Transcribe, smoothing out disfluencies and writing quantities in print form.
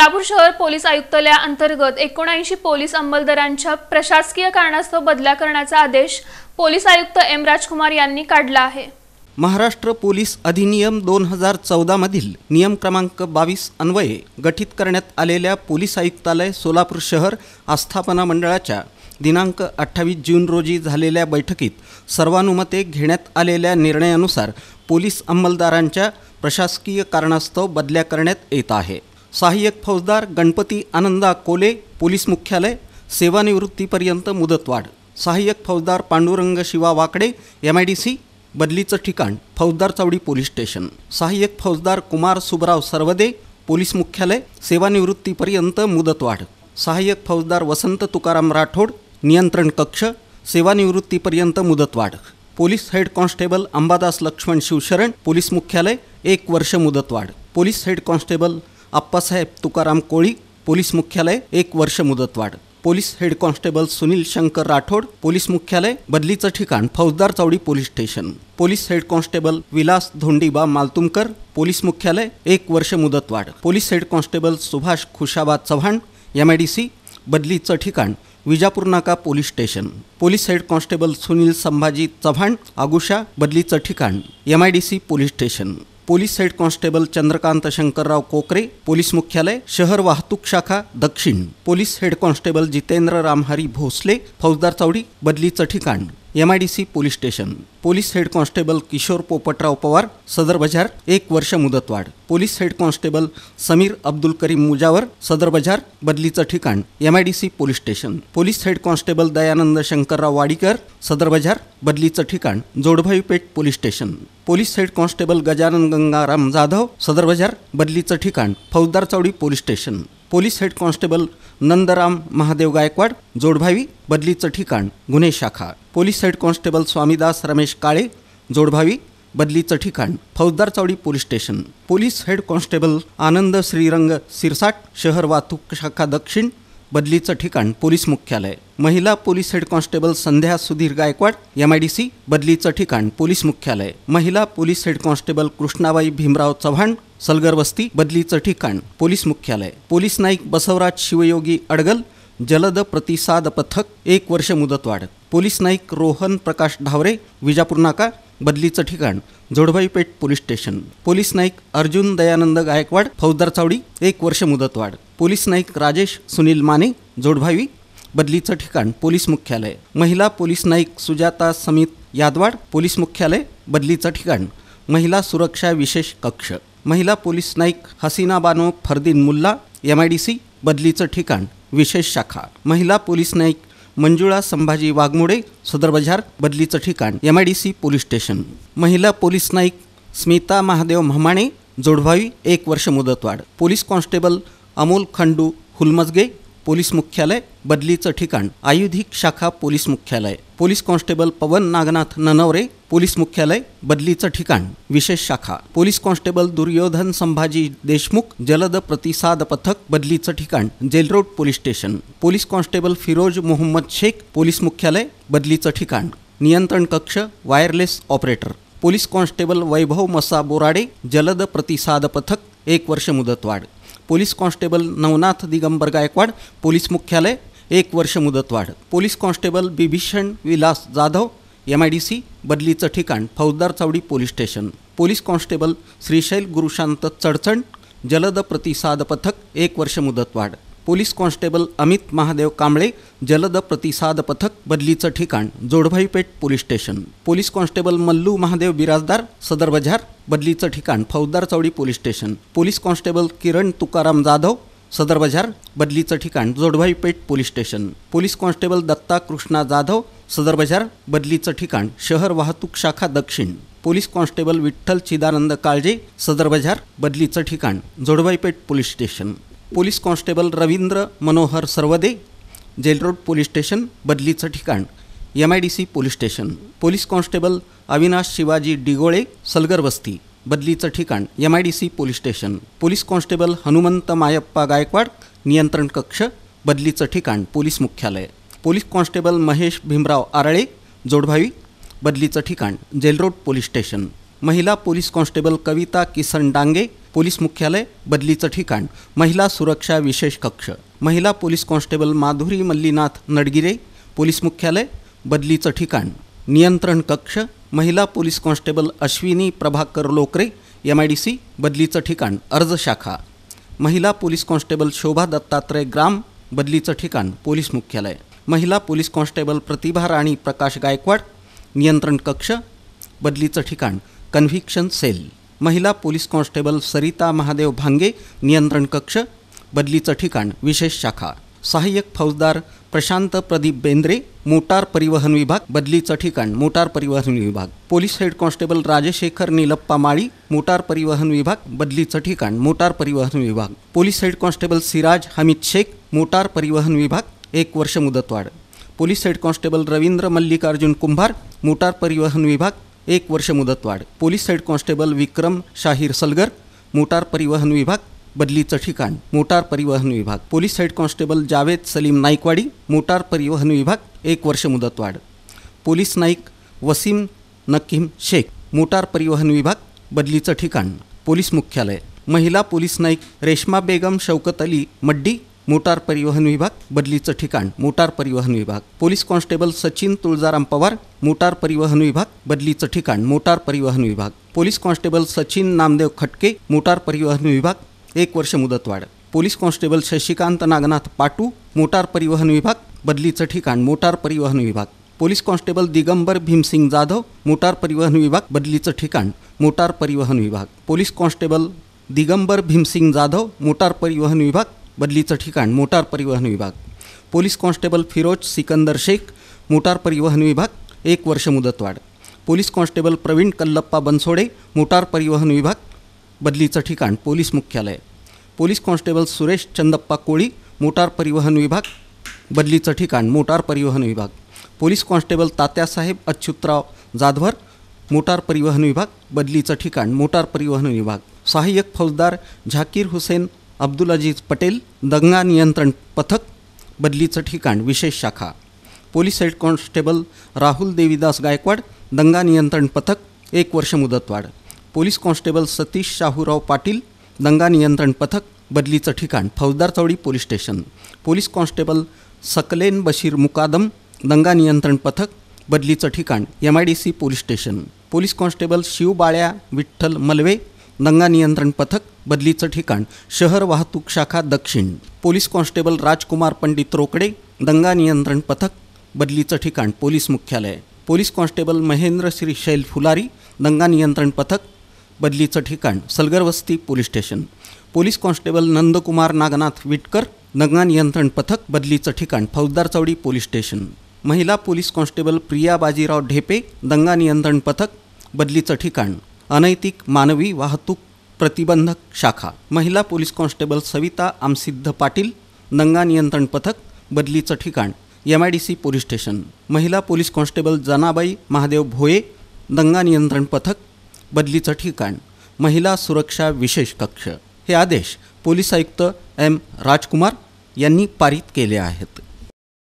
सोलापूर शहर police आयुक्तालयाअंतर्गत 79 police अंमलदारांच्या प्रशासकीय कारणास्तव बदल्या करण्याचा आदेश पोलीस आयुक्त एम राजकुमार यांनी काढला आहे। महाराष्ट्र पोलीस अधिनियम 2014 मधील नियम क्रमांक 22 अन्वये गठीत करण्यात आलेल्या पोलीस आयुक्तालय सोलापूर शहर आस्थापना मंडळाच्या दिनांक 28 जून रोजी झालेल्या बैठकीत सर्वानुमते घेण्यात आलेल्या निर्णयानुसार पोलीस अंमलदारांच्या प्रशासकीय कारणास्तव बदल्या करण्यात येत आहे। सहाय्यक फौजदार गणपती आनंदा कोले पोलीस मुख्यालय सेवानिवृत्तीपर्यंत मुदतवाढ। सहाय्यक फौजदार पांडुरंग शिवा वाकडे MIDC बदलीचं ठिकाण फौजदार चौडी पोलीस स्टेशन। सहाय्यक फौजदार कुमार सुबराव सरवदे पोलीस मुख्यालय सेवानिवृत्तीपर्यंत मुदतवाढ। सहाय्यक फौजदार वसंत तुकाराम राठोड नियंत्रण कक्ष सेवानिवृत्तीपर्यंत मुदतवाढ। Police head constable Ambadas Laxman Shivsharan police मुख्यालय 1 वर्ष मुदतवाढ। Police head constable Appasaheb Tukaram Koli police मुख्यालय 1 वर्ष मुदतवाढ। Police head constable Sunil Shankar Rathod police मुख्यालय बदलीचं ठिकाण Faujdar Chawdi police station. Police head constable Vilas Dhondiba Maltumkar police मुख्यालय 1 वर्ष मुदतवाढ। Police head constable Subhash Khushaba Chavan MIDC बदलीचं ठिकाण विजापूर नाका police station. Police head constable Sunil Sambhaji Chavan आगुशा बदलीचं ठिकाण MIDC police station. Police head constable Chandrakant Shankarrao Kokare police मुख्यालय शहर वाहतूक शाखा दक्षिण। Police head constable Jitendra Ramhari Bhosale Faujdar Chawdi बदलीचं ठिकाण MIDC police station. Police head constable Kishor Popatrao Pawar Sadar Bazar 1 वर्ष मुदतवाढ। Police head constable Sameer Abdul Karim Mujawar Sadar Bazar बदलीचं ठिकाण MIDC police station. Police head constable Dayanand Shankarrao Wadikar Sadar Bazar बदलीचं ठिकाण Jodbhai Peth police station. Police head constable Gajanan Gangaram Jadhav Sadar Bazar बदलीचं ठिकाण Faujdar Chawdi police station. Police head constable Nandram Mahadev Gaikwad Jodbhavi बदलीचं ठिकाण गुन्हे शाखा। Police head constable Swamidas Ramesh Kale Jodbhavi बदलीचं ठिकाण Faujdar Chawdi police station. Police head constable Anand Shrirang Sirsat शहर वाहतूक शाखा दक्षिण बदलीचं ठिकाण पोलीस मुख्यालय। महिला police head constable Sandhya Sudhir Gaikwad MIDC बदलीचं ठिकाण पोलीस मुख्यालय। महिला police head constable Krishnabai Bhimrao Chavan Salgar वस्ती बदलीचं ठिकाण पोलीस मुख्यालय। पोलीस नाईक बसवराज शिवयोगी अडगल जलद प्रतिसाद पथक 1 वर्ष मुदतवाढ। पोलीस नाईक रोहन प्रकाश ढावरे विजापूर नाका बदलीचं ठिकाण Jodbhai Peth police station. Police नाईक अर्जुन दयानंद गायकवाड फौजदार चौडी 1 वर्ष मुदतवाढ। पोलीस नाईक राजेश सुनील माने जोडभावी बदलीचं ठिकाण पोलीस मुख्यालय। महिला पोलीस नाईक सुजाता समित यादवाड पोलीस मुख्यालय बदलीचं ठिकाण महिला सुरक्षा विशेष कक्ष। महिला पोलीस नाईक हसीना बानो फरदीन मुल्ला MIDC बदलीचं ठिकाण विशेष शाखा। महिला पोलीस नाईक मंजुळा संभाजी वाघमोडे सदर बाजार बदलीचं ठिकाण MIDC पोलीस स्टेशन। महिला पोलीस नाईक स्मिता महादेव म्हामाणे जोडभावी 1 वर्ष मुदतवाढ। Police constable Amol Khandu Hulamjage police मुख्यालय बदलीचं ठिकाण आयुधिक शाखा पोलीस मुख्यालय। Police constable Pawan Nagnath Nanaware police मुख्यालय बदलीचं ठिकाण विशेष शाखा। पोलीस कॉन्स्टेबल दुर्योधन संभाजी देशमुख जलद प्रतिसाद पथक बदलीचं ठिकाण jail road police station. Police constable Firoz Mohammed Shaikh police मुख्यालय बदलीचं ठिकाण नियंत्रण कक्ष wireless operator. Police constable Vaibhav Masa Borade जलद प्रतिसाद पथक 1 वर्ष मुदतवाढ। Police constable Navnath Digambar Gaikwad police मुख्यालय 1 वर्ष मुदतवाढ। Police constable Bibhishan Vilas Jadhav MIDC बदलीचं ठिकाण Faujdar Chawdi police station. Police constable Shrishail Gurushant Chadchan जलद प्रतिसाद पथक 1 वर्ष मुदतवाढ। पोलीस कॉन्स्टेबल अमित महादेव कांबळे जलद प्रतिसाद पथक बदलीचं ठिकाण Jodbhai Peth police station. Police constable Mallu Mahadev Birajdar Sadar Bazar बदलीचं ठिकाण Faujdar Chawdi police station. Police constable Kiran Tukaram Jadhav Sadar Bazar बदलीचं ठिकाण Jodbhai Peth police station. Police constable Datta Krishna Jadhav Sadar Bazar बदलीचं ठिकाण शहर वाहतूक शाखा दक्षिण। पोलीस कॉन्स्टेबल विठ्ठल चिदानंद काळजे सदर बाजार बदलीचं ठिकाण Jodbhai Peth police station. Police constable Ravindra Manohar Sarvade jail road police station बदलीचं ठिकाण MIDC police station. Police constable Avinash Shivaji Digole Salgar वस्ती बदलीचं ठिकाण MIDC police station. Police constable Hanumant Mayappa Gaikwad नियंत्रण कक्ष बदलीचं ठिकाण पोलीस मुख्यालय। पोलीस कॉन्स्टेबल महेश भीमराव आरळे जोडभावी बदलीचं ठिकाण जेल रोड पोलीस स्टेशन। महिला police constable Kavita Kisan Dange police मुख्यालय बदलीचं ठिकाण महिला सुरक्षा विशेष कक्ष. महिला police constable Madhuri Mallinath Nadgire police मुख्यालय बदलीचं ठिकाण नियंत्रण कक्ष. महिला police constable Ashwini Prabhakar Lokare MIDC बदलीचं ठिकाण अर्ज शाखा. महिला पोलीस कॉन्स्टेबल शोभा दत्तात्रय ग्राम बदलीचं ठिकाण पोलीस मुख्यालय. महिला पोलीस कॉन्स्टेबल प्रतिभा राणी प्रकाश गायकवाड नियंत्रण कक्ष बदलीचं ठिकाण कन्व्हिक्शन सेल. महिला पोलीस कॉन्स्टेबल सरिता महादेव भांगे नियंत्रण कक्ष बदलीचं ठिकाण विशेष शाखा. सहाय्यक फौजदार प्रशांत प्रदीप बेंद्रे मोटार परिवहन विभाग बदलीचं ठिकाण मोटार परिवहन विभाग. Police head constable Rajshekhar Neelappa Mali motor परिवहन विभाग बदलीचं ठिकाण मोटार परिवहन विभाग. Police head constable Siraj Hameed Shaikh motor परिवहन विभाग 1 वर्ष मुदतवाढ. Police head constable Ravindra Mallikarjun Kumbhar motor परिवहन विभाग 1 वर्ष मुदतवाढ. पोलीस हेड कॉन्स्टेबल विक्रम शाहीर सलगर मोटार परिवहन विभाग बदलीचं ठिकाण मोटार परिवहन विभाग. Police head constable Javed Salim Naikwadi motor परिवहन विभाग 1 वर्ष मुदतवाढ. पोलीस नाईक वसीम नकीम शेख मोटार परिवहन विभाग बदलीचं ठिकाण पोलीस मुख्यालय. महिला पोलीस नाईक रेश्मा बेगम शौकत अली मड्डी मोटार परिवहन विभाग बदलीचं ठिकाण मोटार परिवहन विभाग. Police constable Sachin Tuljaram Pawar motor परिवहन विभाग बदलीचं ठिकाण मोटार परिवहन विभाग. पोलीस कॉन्स्टेबल सचिन नामदेव खटके मोटार परिवहन विभाग 1 वर्ष मुदतवाढ. पोलीस कॉन्स्टेबल शशिकांत नागनाथ पाटू मोटार परिवहन विभाग बदलीचं ठिकाण मोटार परिवहन विभाग. पोलीस कॉन्स्टेबल दिगंबर भीमसिंग जाधव मोटार परिवहन विभाग बदलीचं ठिकाण मोटार परिवहन विभाग. पोलीस कॉन्स्टेबल दिगंबर भीमसिंग जाधव मोटार परिवहन विभाग बदलीचं ठिकाण मोटार परिवहन विभाग. Police constable Firoz Sikandar Shaikh motor परिवहन विभाग 1 वर्ष मुदतवाढ. पोलीस कॉन्स्टेबल प्रवीण कल्लप्पा बनसोडे मोटार परिवहन विभाग बदलीचं ठिकाण पोलीस मुख्यालय. पोलीस कॉन्स्टेबल सुरेश चंदप्पा कोळी मोटार परिवहन विभाग बदलीचं ठिकाण मोटार परिवहन विभाग. पोलीस कॉन्स्टेबल तात्यासाहेब अच्युतराव जाधवर मोटार परिवहन विभाग बदलीचं ठिकाण मोटार परिवहन विभाग. सहाय्यक फौजदार झाकीर हुसेन अब्दुल अजीज पटेल दंगा नियंत्रण पथक बदलीचं ठिकाण विशेष शाखा. Police head constable Rahul Devidas Gaikwad दंगा नियंत्रण पथक 1 वर्ष मुदतवाढ. पोलीस कॉन्स्टेबल सतीश शाहूराव पाटील दंगा नियंत्रण पथक बदलीचं ठिकाण Faujdar Chawdi police station. Police constable Saklen Bashir Mukadam दंगा नियंत्रण पथक बदलीचं ठिकाण MIDC police station. Police constable Shivbalya Vitthal Malve दंगा नियंत्रण पथक बदलीचं ठिकाण शहर वाहतूक शाखा दक्षिण. पोलीस कॉन्स्टेबल राजकुमार पंडित रोकडे दंगा नियंत्रण पथक बदलीचं ठिकाण पोलीस मुख्यालय. पोलीस कॉन्स्टेबल महेंद्र श्री शैल फुलारी दंगा नियंत्रण पथक बदलीचं ठिकाण Salgarwasti police station. Police constable Nandkumar Nagnath Vitkar दंगा नियंत्रण पथक बदलीचं ठिकाण फौजदार चौडी पोलीस स्टेशन. महिला पोलीस कॉन्स्टेबल प्रिया बाजीराव ढेपे दंगा नियंत्रण पथक बदलीचं ठिकाण अनैतिक मानवी वाहतूक प्रतिबंधक शाखा. महिला पोलीस कॉन्स्टेबल सविता आमसिद्ध पाटील दंगा नियंत्रण पथक बदलीचं ठिकाण MIDC पोलीस स्टेशन. महिला पोलीस कॉन्स्टेबल जनाबाई महादेव भोये दंगा नियंत्रण पथक बदलीचं ठिकाण महिला सुरक्षा विशेष कक्ष. हे आदेश पोलीस आयुक्त M. राजकुमार यांनी पारित केले आहेत.